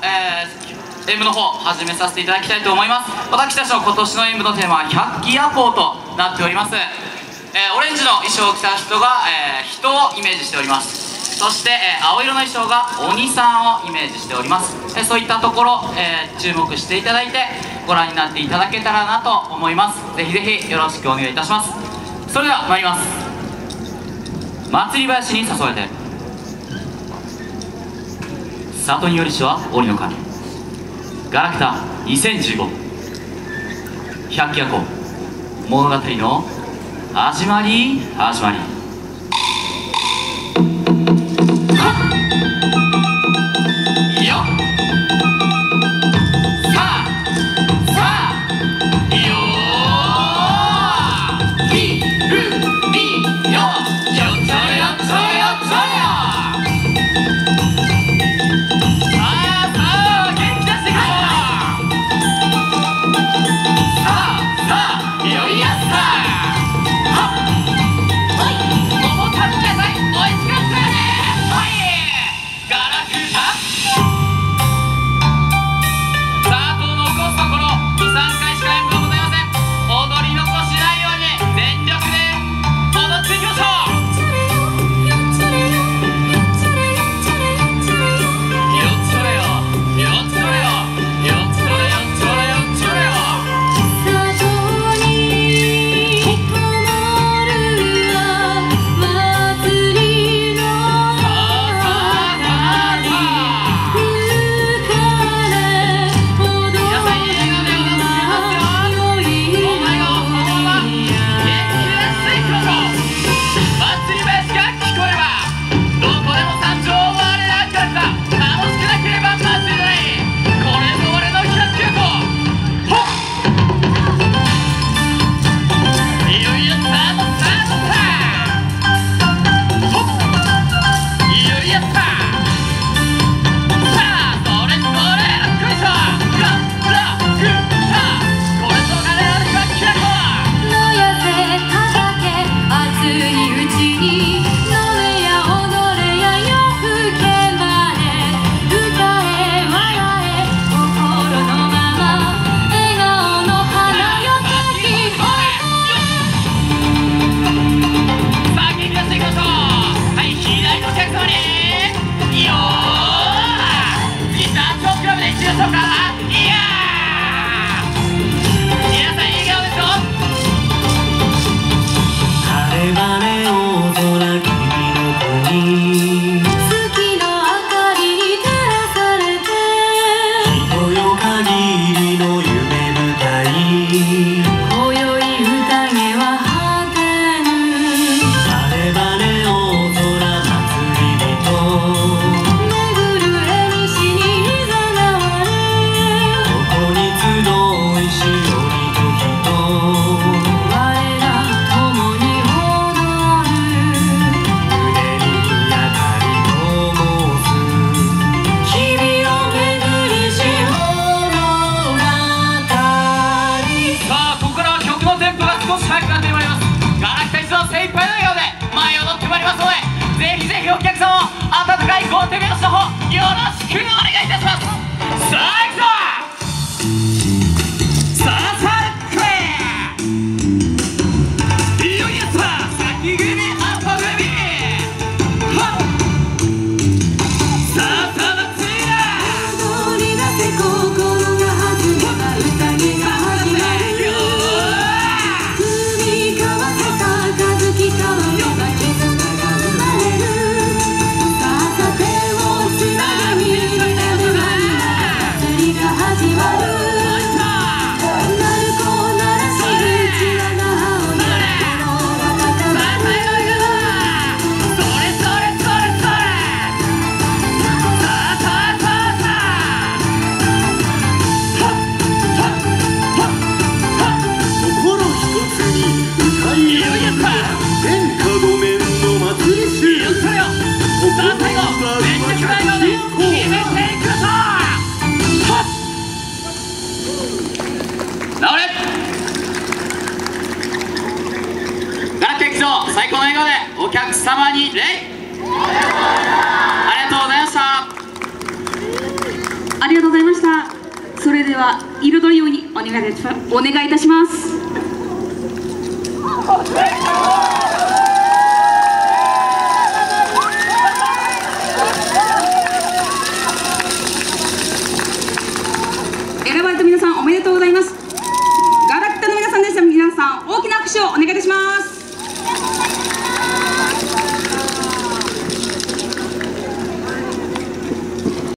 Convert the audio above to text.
演舞の方始めさせていただきたいと思います。私たちの今年の演舞のテーマは百鬼夜行となっております。オレンジの衣装を着た人が、人をイメージしております。そして、青色の衣装が鬼さんをイメージしております。そういったところ、注目していただいてご覧になっていただけたらなと思います。ぜひぜひよろしくお願いいたします。それでは参ります。祭り林に誘われて、里によりしは鬼の神、ガラクタ2015百鬼夜行物語の始まり始まり。お客様、温かいご手拍子の方よろしくお願いいたします。さあ行くぞ。さあさあくれ。いよいよさ、先組後組。はっ。さあさあ祭りだ。踊り出せ心が弾む宴が始まる。海川坂月川山絆が生まれる。最高の笑顔でお客様に礼。ありがとうございました。 ありがとう彩りようにお願いいたします。選ばれた皆さんおめでとうございます。ガラクタの皆さんでした。皆さん大きな拍手をお願いいたします。